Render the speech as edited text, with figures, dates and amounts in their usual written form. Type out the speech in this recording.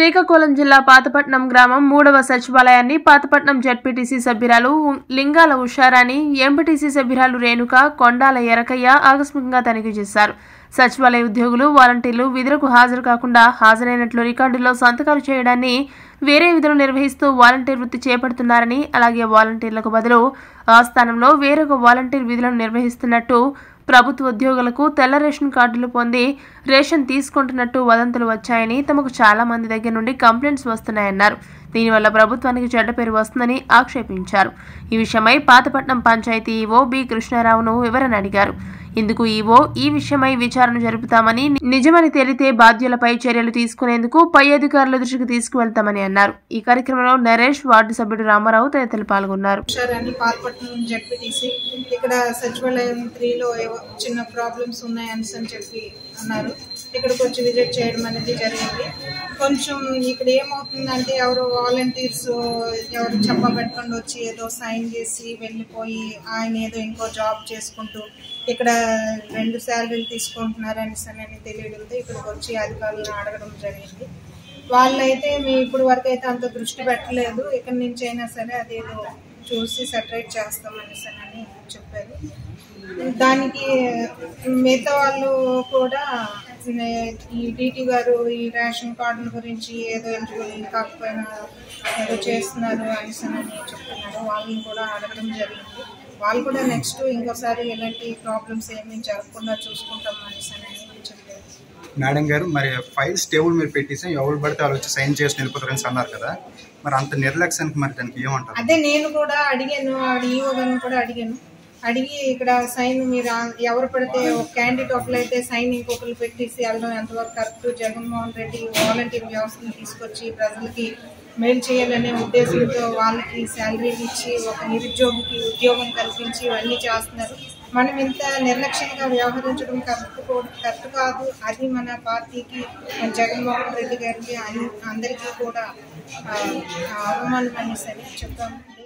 శ్రీకాకుళం జిల్లా పాతపట్నం గ్రామం 3వ సచివాలయాన్ని పాతపట్నం జెడ్పీటీసీ సభ్యురాలు లింగాల ఉషారాణి, ఎంపీటీసీ సభ్యురాలు రేణుక, కొండాల ఎరకయ్య ఆకస్మికంగా తనిఖీ చేశారు. సచివాలయ ఉద్యోగులు, వాలంటీర్లు విధులకు హాజరు కాకుండా హాజరైనట్లు రికార్డుల్లో సంతకాలు చేయడాన్ని వేరే విధులు నిర్వహిస్తూ వాలంటీర్ వృత్తి చేపడుతున్నారని, అలాగే వాలంటీర్లకు బదులు ఆ స్థానంలో వేరొక వాలంటీర్ విధులను నిర్వహిస్తున్నట్టు, ప్రభుత్వ ఉద్యోగులకు తెల్ల రేషన్ కార్డులు పొంది రేషన్ తీసుకుంటున్నట్టు వదంతులు వచ్చాయని, తమకు చాలా మంది దగ్గర నుండి కంప్లైంట్స్ వస్తున్నాయన్నారు. దీనివల్ల ప్రభుత్వానికి చెడ్డ పేరు వస్తుందని ఆక్షేపించారు. ఈ విషయమై పాతపట్నం పంచాయతీ ఈవో బి కృష్ణారావును వివరణ అడిగారు. ఇందుకు ఈవో ఈ విషయమై విచారణ జరుపుతామని, నిజమని తేలితే బాధ్యులపై చర్యలు తీసుకునేందుకు పై అధికారుల దృష్టికి తీసుకువెళ్తామని అన్నారు. ఈ కార్యక్రమంలో నరేష్, వార్డు సభ్యుడు రామారావు తదితరులు పాల్గొన్నారు. ఇక్కడ సచివాలయం 3లో చిన్న ప్రాబ్లమ్స్ ఉన్నాయని చెప్పి అన్నారు. ఇక్కడికి వచ్చి విజిట్ చేయడం అనేది జరిగింది. కొంచెం ఇక్కడ ఏమవుతుందంటే ఎవరు వాలంటీర్స్ ఎవరు చెప్పబెట్టుకొని వచ్చి ఏదో సైన్ చేసి వెళ్ళిపోయి ఆయన ఏదో ఇంకో జాబ్ చేసుకుంటూ ఇక్కడ 2 శాలరీలు తీసుకుంటున్నారు అని తెలియడంతో ఇక్కడికి వచ్చి అధికారులను అడగడం జరిగింది. వాళ్ళైతే ఇప్పుడు వరకు అయితే అంత దృష్టి పెట్టలేదు. ఇక్కడి నుంచి అయినా సరే అదేదో చూసి సెటరేట్ చేస్తామని చెప్పారు. దానికి మిగతా వాళ్ళు కూడా ఈ డీటీ గారు ఈ రేషన్ కార్డుల గురించి ఏదో ఎలిజిబుల్ కాకపోయినా ఏదో చేస్తున్నారు అని చెప్తున్నారు. వాళ్ళని కూడా అడగడం జరిగింది. వాళ్ళు కూడా నెక్స్ట్ ఇంకోసారి ఎలాంటి ప్రాబ్లమ్స్ ఏమీ జరగకుండా చూసుకుంటాం అని చెప్పారు. మేడం గారు, మరి ఫైల్స్ టేబుల్ మీరు పెట్టేసి ఎవరు పడితే వాళ్ళు వచ్చి సైన్ చేసి నిలుపుతారని అన్నారు కదా, మరి అంత నిర్లక్ష్యానికి మరి దానికి ఏమంటారు? అదే నేను కూడా అడిగాను, ఈవో గారిని కూడా అడిగి ఇక్కడ సైన్ మీరు ఎవరు పడితే ఒక క్యాండిడేట్ ఒకరైతే సైన్ ఇంకొకరు పెట్టేసి వెళ్ళడం ఎంతవరకు కరెక్ట్? జగన్మోహన్ రెడ్డి వాలంటీర్ వ్యవస్థను తీసుకొచ్చి ప్రజలకి మేలు చేయాలనే ఉద్దేశంతో వాళ్ళకి శాలరీలు ఇచ్చి ఒక నిరుద్యోగికి ఉద్యోగం కల్పించి ఇవన్నీ చేస్తున్నారు. మనం ఇంత నిర్లక్ష్యంగా వ్యవహరించడం కరెక్ట్ కాదు. అది మన పార్టీకి, జగన్మోహన్ రెడ్డి గారికి అందరికీ కూడా అవమానం అనేసి చెప్తాము.